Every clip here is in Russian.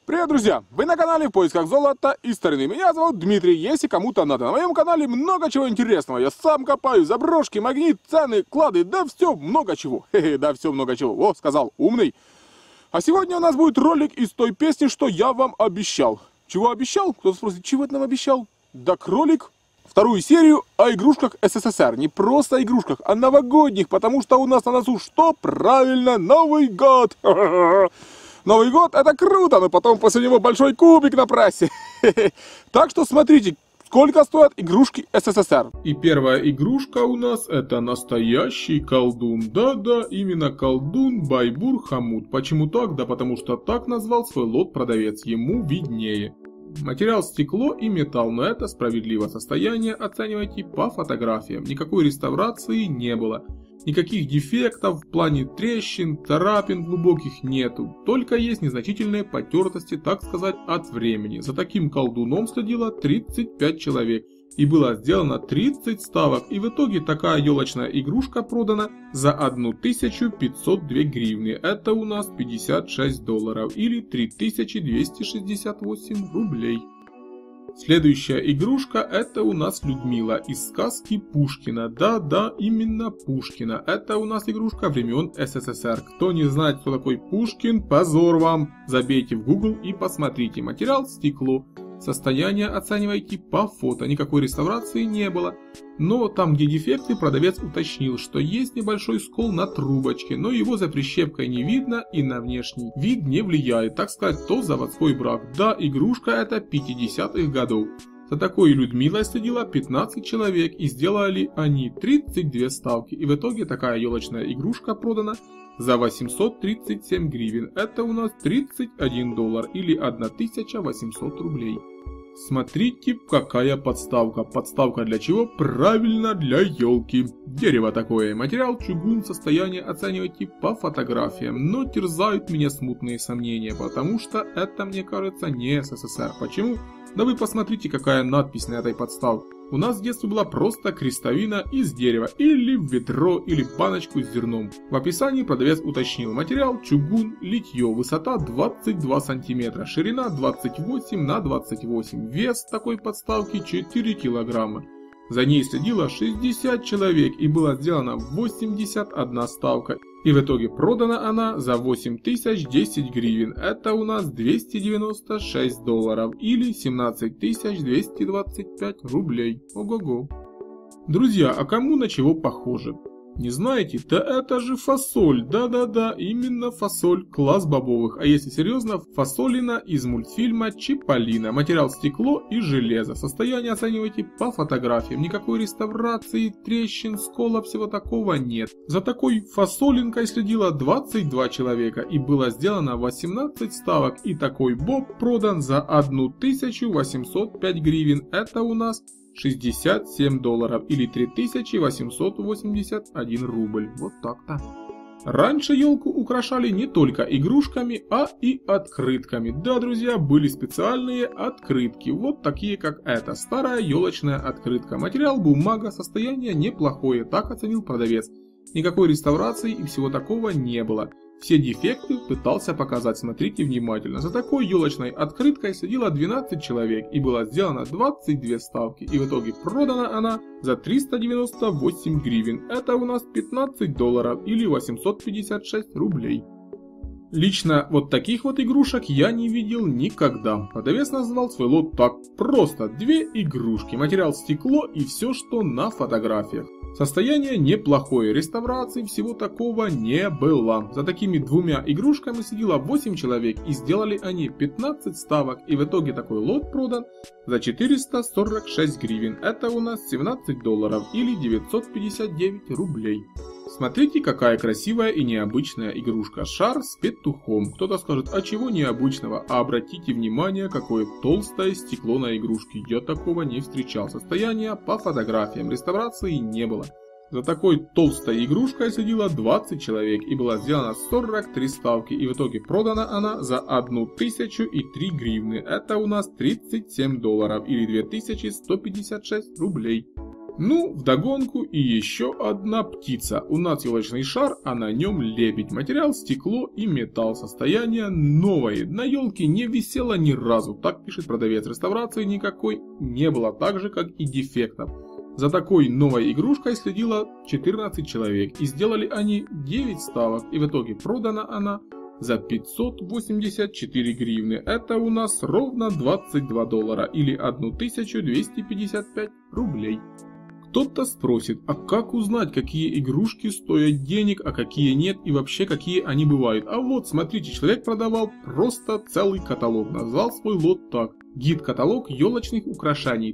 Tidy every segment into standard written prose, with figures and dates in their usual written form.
Привет, друзья! Вы на канале в поисках золота и старины. Меня зовут Дмитрий, если кому-то надо. На моем канале много чего интересного. Я сам копаю заброшки, магнит, цены, клады, да все много чего. Да все много чего. О, сказал умный. А сегодня у нас будет ролик из той песни, что я вам обещал. Чего обещал? Кто-то спросит, чего это нам обещал? Так ролик, вторую серию о игрушках СССР. Не просто о игрушках, а новогодних, потому что у нас на носу что? Правильно, Новый год! Новый год это круто, но потом после него большой кубик на прессе. Так что смотрите, сколько стоят игрушки СССР. И первая игрушка у нас это настоящий колдун. Да-да, именно колдун Байбур Хамут. Почему так? Да потому что так назвал свой лот продавец, ему виднее. Материал стекло и металл, но это справедливо. Состояние оценивайте по фотографиям. Никакой реставрации не было. Никаких дефектов в плане трещин, царапин глубоких нету. Только есть незначительные потертости, так сказать, от времени. За таким колдуном следило 35 человек. И было сделано 30 ставок. И в итоге такая елочная игрушка продана за 1502 гривны. Это у нас 56 долларов или 3268 рублей. Следующая игрушка это у нас Людмила из сказки Пушкина. Да-да, именно Пушкина. Это у нас игрушка времен СССР. Кто не знает, кто такой Пушкин, позор вам. Забейте в Google и посмотрите. Материал стекло. Состояние оценивайте по фото. Никакой реставрации не было. Но там, где дефекты, продавец уточнил, что есть небольшой скол на трубочке, но его за прищепкой не видно и на внешний вид не влияет, так сказать, то заводской брак. Да, игрушка это 50-х годов. За такой Людмилой следило 15 человек и сделали они 32 ставки. И в итоге такая елочная игрушка продана за 837 гривен. Это у нас 31 доллар или 1800 рублей. Смотрите, какая подставка. Подставка для чего? Правильно, для елки. Дерево такое. Материал чугун, состояние оценивайте по фотографиям. Но терзают меня смутные сомнения, потому что это, мне кажется, не СССР. Почему? Да вы посмотрите, какая надпись на этой подставке. У нас в детстве была просто крестовина из дерева, или ведро, или баночку с зерном. В описании продавец уточнил: материал чугун, литье, высота 22 см, ширина 28 на 28, вес такой подставки 4 килограмма. За ней следило 60 человек и была сделана 81 ставка. И в итоге продана она за 8010 гривен. Это у нас 296 долларов или 17225 рублей. Ого-го. Друзья, а кому на чего похоже? Не знаете? Да это же фасоль. Да-да-да, именно фасоль, класс бобовых. А если серьезно, фасолина из мультфильма Чиполлино. Материал стекло и железо. Состояние оценивайте по фотографиям. Никакой реставрации, трещин, сколов, всего такого нет. За такой фасолинкой следило 22 человека и было сделано 18 ставок. И такой боб продан за 1805 гривен. Это у нас 67 долларов или 3881 рубль. Вот так-то. Раньше елку украшали не только игрушками, а и открытками. Да, друзья, были специальные открытки. Вот такие, как эта. Старая елочная открытка. Материал бумага, состояние неплохое, так оценил продавец. Никакой реставрации и всего такого не было. Все дефекты пытался показать, смотрите внимательно. За такой елочной открыткой следило 12 человек и было сделано 22 ставки. И в итоге продана она за 398 гривен. Это у нас 15 долларов или 856 рублей. Лично вот таких вот игрушек я не видел никогда. Продавец назвал свой лот так: просто 2 игрушки, материал стекло и все, что на фотографиях. Состояние неплохое, реставрации всего такого не было. За такими 2 игрушками сидело 8 человек и сделали они 15 ставок. И в итоге такой лот продан за 446 гривен. Это у нас 17 долларов или 959 рублей. Смотрите, какая красивая и необычная игрушка. Шар с петухом. Кто-то скажет, а чего необычного? А обратите внимание, какое толстое стекло на игрушке. Я такого не встречал. Состояние по фотографиям. Реставрации не было. За такой толстой игрушкой следило 20 человек и была сделана 43 ставки. И в итоге продана она за 1003 гривны. Это у нас 37 долларов или 2156 рублей. Ну, вдогонку и еще одна птица. У нас елочный шар, а на нем лебедь. Материал стекло и металл. Состояние новое. На елке не висело ни разу. Так пишет продавец. Реставрации никакой не было, так же как и дефектов. За такой новой игрушкой следило 14 человек. И сделали они 9 ставок. И в итоге продана она за 584 гривны. Это у нас ровно $22 или 1255 рублей. Кто-то спросит, а как узнать, какие игрушки стоят денег, а какие нет и вообще какие они бывают? А вот, смотрите, человек продавал просто целый каталог, назвал свой лот так. Гид-каталог елочных украшений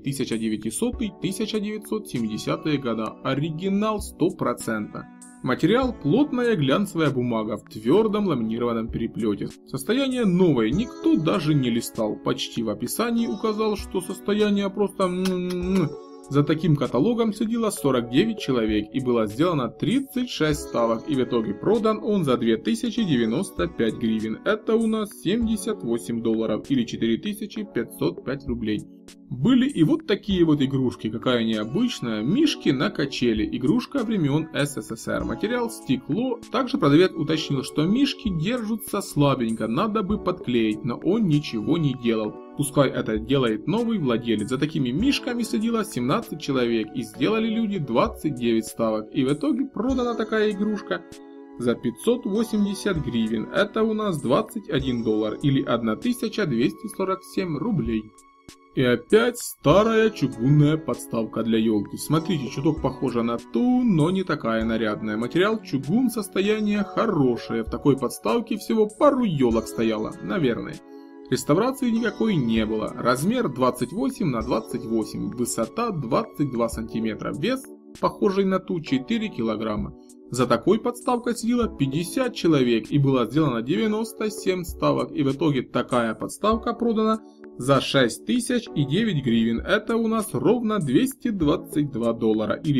1900-1970 года, оригинал 100%. Материал плотная глянцевая бумага в твердом ламинированном переплете. Состояние новое, никто даже не листал, почти в описании указал, что состояние просто За таким каталогом следило 49 человек и было сделано 36 ставок, и в итоге продан он за 2095 гривен. Это у нас $78 или 4505 рублей. Были и вот такие вот игрушки, какая необычная, мишки на качели, игрушка времен СССР, материал стекло. Также продавец уточнил, что мишки держатся слабенько, надо бы подклеить, но он ничего не делал. Пускай это делает новый владелец. За такими мишками следило 17 человек и сделали люди 29 ставок. И в итоге продана такая игрушка за 580 гривен. Это у нас $21 или 1247 рублей. И опять старая чугунная подставка для елки. Смотрите, чуток похожа на ту, но не такая нарядная. Материал чугун, состояние хорошее. В такой подставке всего пару елок стояло, наверное. Реставрации никакой не было. Размер 28 на 28, высота 22 сантиметра, вес, похожий на ту, 4 килограмма. За такой подставкой сидело 50 человек и было сделано 97 ставок. И в итоге такая подставка продана за 6009 гривен. Это у нас ровно $222 или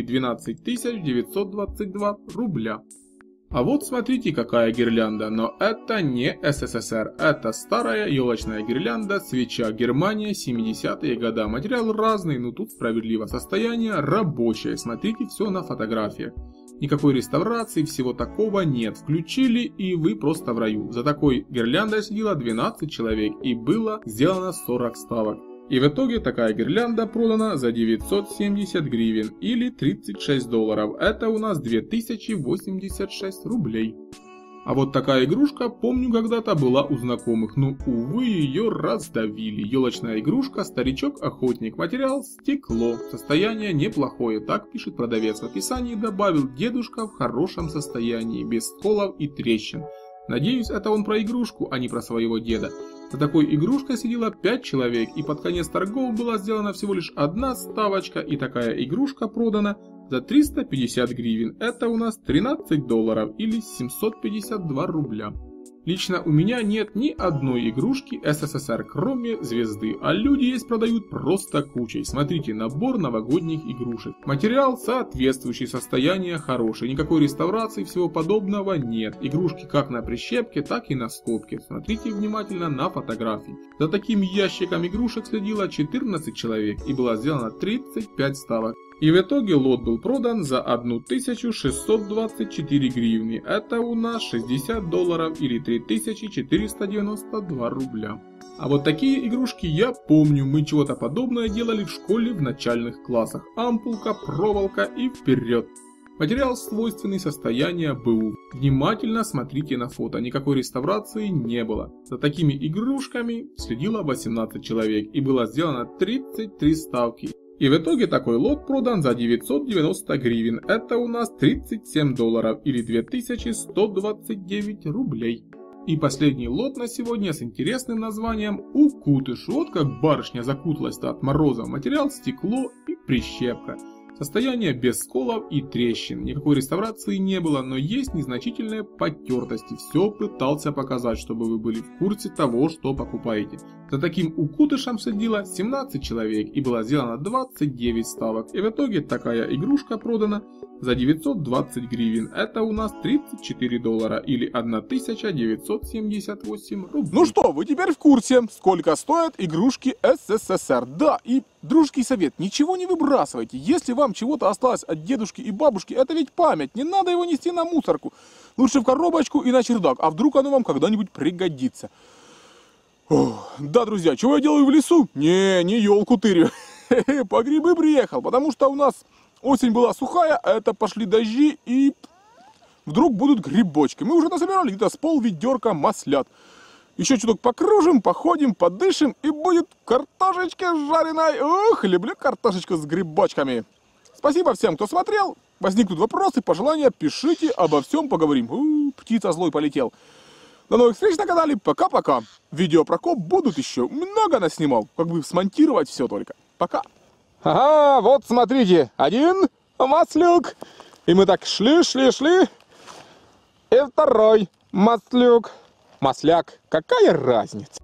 12922 рубля. А вот смотрите, какая гирлянда, но это не СССР, это старая елочная гирлянда, свеча, Германия, 70-е годы. Материал разный, но тут справедливо. Состояние рабочее, смотрите все на фотографиях. Никакой реставрации, всего такого нет. Включили и вы просто в раю. За такой гирляндой сидело 12 человек и было сделано 40 ставок. И в итоге такая гирлянда продана за 970 гривен или $36. Это у нас 2086 рублей. А вот такая игрушка, помню, когда-то была у знакомых, но, увы, ее раздавили. Елочная игрушка, старичок-охотник, материал стекло, состояние неплохое, так пишет продавец. В описании добавил: дедушка в хорошем состоянии, без сколов и трещин. Надеюсь, это он про игрушку, а не про своего деда. За такой игрушкой сидело 5 человек, и под конец торгов была сделана всего лишь одна ставочка, и такая игрушка продана за 350 гривен. Это у нас $13 или 752 рубля. Лично у меня нет ни одной игрушки СССР, кроме звезды, а люди есть продают просто кучей. Смотрите, набор новогодних игрушек. Материал соответствующий, состояние хорошее, никакой реставрации, всего подобного нет. Игрушки как на прищепке, так и на скобке. Смотрите внимательно на фотографии. За таким ящиком игрушек следило 14 человек и было сделано 35 ставок. И в итоге лот был продан за 1624 гривны. Это у нас $60 или 3492 рубля. А вот такие игрушки я помню, мы чего-то подобное делали в школе в начальных классах. Ампулка, проволока и вперед. Материал свойственный состоянию БУ. Внимательно смотрите на фото, никакой реставрации не было. За такими игрушками следило 18 человек и было сделано 33 ставки. И в итоге такой лот продан за 990 гривен. Это у нас $37 или 2129 рублей. И последний лот на сегодня с интересным названием «Укутыш». Вот как барышня закуталась-то от мороза. Материал стекло и прищепка. Состояние без сколов и трещин. Никакой реставрации не было, но есть незначительные потертости. Все пытался показать, чтобы вы были в курсе того, что покупаете. За таким укутышем следило 17 человек и было сделано 29 ставок. И в итоге такая игрушка продана за 920 гривен. Это у нас $34 или 1978 рублей. Ну что, вы теперь в курсе, сколько стоят игрушки СССР. Да, и дружеский совет, ничего не выбрасывайте. Если вам чего-то осталось от дедушки и бабушки, это ведь память, не надо его нести на мусорку. Лучше в коробочку и на чердак, а вдруг оно вам когда-нибудь пригодится. Ох, да, друзья, чего я делаю в лесу? Не елку тырю. По грибы приехал, потому что у нас осень была сухая, а это пошли дожди и вдруг будут грибочки. Мы уже насобирали где-то с пол-ведерка маслят. Еще чуток покружим, походим, подышим и будет картошечка жареной. Ох, люблю картошечку с грибочками. Спасибо всем, кто смотрел. Возникнут вопросы, пожелания, пишите, обо всем поговорим. Птица злой полетел. До новых встреч на канале, пока-пока. Видео про коп будут еще, много наснимал, как бы смонтировать все только. Пока. Ага, вот смотрите, один маслюк. И мы так шли. И второй маслюк. Масляк, какая разница?